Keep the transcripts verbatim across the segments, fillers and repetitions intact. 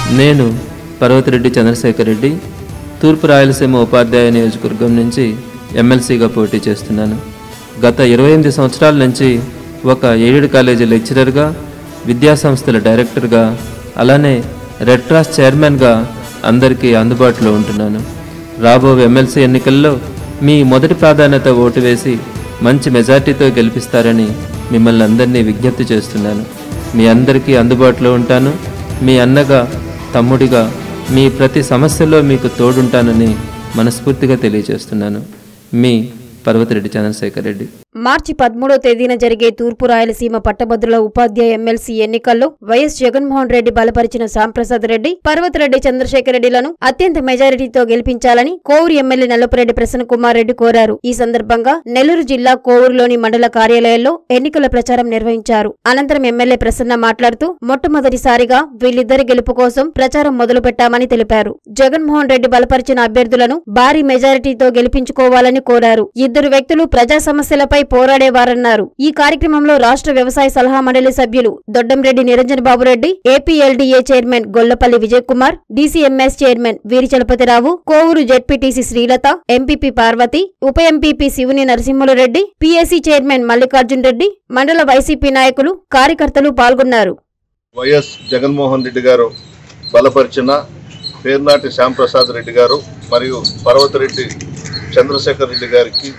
నేను పర్వతిరెడ్డి చంద్రశేఖర్ రెడ్డి తూర్పు రాయలసీమ ఉపాధ్యాయ నియోజకవర్గం నుంచి ఎమ్మెల్సీగా పోటీ చేస్తున్నాను. గత ఇరవై ఎనిమిది సంవత్సరాల నుంచి ఒక ఎయిడెడ్ కాలేజీ లెక్చరర్గా, విద్యాసంస్థల డైరెక్టర్గా, అలానే రెడ్ క్రాస్ చైర్మన్గా అందరికీ అందుబాటులో ఉంటున్నాను. రాబోయే ఎమ్మెల్సీ ఎన్నికల్లో మీ మొదటి ప్రాధాన్యత ఓటు వేసి మంచి మెజార్టీతో గెలిపిస్తారని మిమ్మల్ని అందరినీ విజ్ఞప్తి చేస్తున్నాను. మీ అందరికీ అందుబాటులో ఉంటాను. మీ అన్నగా, తమ్ముడిగా మీ ప్రతి సమస్యలో మీకు తోడుంటానని మనస్ఫూర్తిగా తెలియజేస్తున్నాను. మీ పర్వతిరెడ్డి చంద్రశేఖర్ రెడ్డి. మార్చి పదమూడో తేదీన జరిగే తూర్పు రాయలసీమ పట్టభద్రుల ఉపాధ్యాయ ఎమ్మెల్సీ ఎన్నికల్లో వైఎస్ జగన్మోహన్ రెడ్డి బలపరిచిన శ్యాంప్రసాద్ రెడ్డి, పర్వతిరెడ్డి చంద్రశేఖర్ రెడ్డిలను అత్యంత మెజారిటీతో గెలిపించాలని కోవూరు ఎమ్మెల్యే నల్లపురెడ్డి ప్రసన్న కుమార్ రెడ్డి కోరారు. ఈ సందర్భంగా నెల్లూరు జిల్లా కోవూరులోని మండల కార్యాలయాల్లో ఎన్నికల ప్రచారం నిర్వహించారు. అనంతరం ఎమ్మెల్యే ప్రసన్న మాట్లాడుతూ మొట్టమొదటిసారిగా వీళ్ళిద్దరి గెలుపు కోసం ప్రచారం మొదలు పెట్టామని తెలిపారు. జగన్మోహన్ రెడ్డి బలపరిచిన అభ్యర్థులను భారీ మెజారిటీతో గెలిపించుకోవాలని కోరారు. ఇద్దరు వ్యక్తులు ప్రజా సమస్యలపై పోరాడేవారన్నారు. ఈ కార్యక్రమంలో రాష్ట్ర వ్యవసాయ సలహా మండలి సభ్యులు Doddamreddy Niranjan Babureddy, APLDA chairman Gollapalli Vijay Kumar, DCMS chairman Veeri Chalapathirao, Kovur ZPTC Srilatha, MPP Parvathi, ఉప MPP Shivuni Narasimhulareddy, PAC chairman Mallikarjun Reddy, మండల వైసీపీ నాయకులు, కార్యకర్తలు పాల్గొన్నారు. వైఎస్ జగన్మోహన్ రెడ్డి గారు బలపరిచిన పేర్నాటి శ్యాంప్రసాద్ రెడ్డి గారు మరియు పర్వతిరెడ్డి చంద్రశేఖర్ రెడ్డి గారికి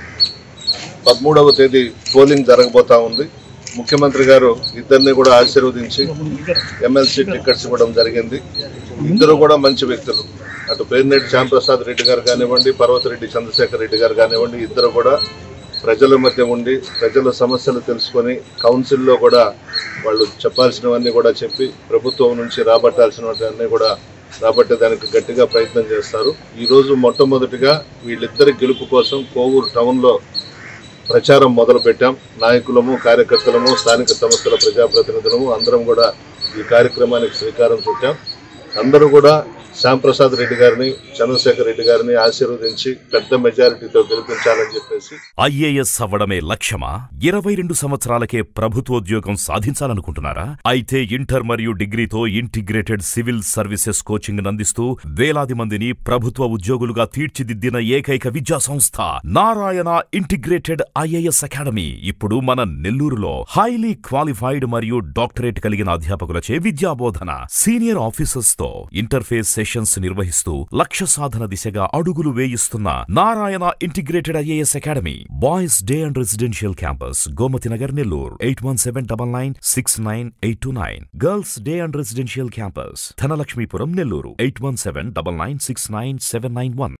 పదమూడవ తేదీ పోలింగ్ జరగబోతా ఉంది. ముఖ్యమంత్రి గారు ఇద్దరిని కూడా ఆశీర్వదించి ఎమ్మెల్సీ టికెట్స్ ఇవ్వడం జరిగింది. ఇద్దరు కూడా మంచి వ్యక్తులు. అటు పేర్నేటి శ్యాంప్రసాద్ రెడ్డి గారు కానివ్వండి, పర్వతిరెడ్డి చంద్రశేఖర్ రెడ్డి గారు కానివ్వండి, ఇద్దరు కూడా ప్రజల మధ్య ఉండి ప్రజల సమస్యలు తెలుసుకొని కౌన్సిల్లో కూడా వాళ్ళు చెప్పాల్సినవన్నీ కూడా చెప్పి ప్రభుత్వం నుంచి రాబట్టాల్సినవన్నీ కూడా రాబట్టేదానికి గట్టిగా ప్రయత్నం చేస్తారు. ఈరోజు మొట్టమొదటిగా వీళ్ళిద్దరి గెలుపు కోసం కోవూరు టౌన్లో ప్రచారం మొదలు పెట్టాం. నాయకులము, కార్యకర్తలము, స్థానిక సంస్థల ప్రజాప్రతినిధులము అందరం కూడా ఈ కార్యక్రమానికి శ్రీకారం చుట్టాం. అందరూ కూడా శ్యాంప్రసాద్ రెడ్డి గారిని, చంద్రశేఖర్ రెడ్డి గారిని ఆశీర్వదించి పెద్ద మెజారిటీతో గెలిపించాలని చెప్పేసి. ఐఏఎస్ అవ్వడమే లక్ష్యమా? ఇరవై రెండు సంవత్సరాలకే ప్రభుత్వోద్యోగం సాధించాలనుకుంటున్నారా? అయితే ఇంటర్ మరియు డిగ్రీతో ఇంటిగ్రేటెడ్ సివిల్ సర్వీసెస్ కోచింగ్ అందిస్తూ వేలాది మందిని ప్రభుత్వ ఉద్యోగులుగా తీర్చిదిద్దిన ఏకైక విద్యా సంస్థ నారాయణ ఇంటిగ్రేటెడ్ ఐఏఎస్ అకాడమీ ఇప్పుడు మన నెల్లూరులో హైలీ క్వాలిఫైడ్ మరియు డాక్టరేట్ కలిగిన అధ్యాపకులచే విద్యాబోధన, సీనియర్ ఆఫీసర్స్ తో ఇంటర్ఫేస్ సెషన్స్ నిర్వహిస్తూ లక్ష్య సాధన దిశగా అడుగులు వేయిస్తున్న Narayana integrated IAS academy. Boys day and residential campus Gomathi Nagar Nellore eight one seven double nine six nine eight two nine. Girls day and residential campus Dhanalakshmipuram Nellore eight one seven double nine six nine seven nine one.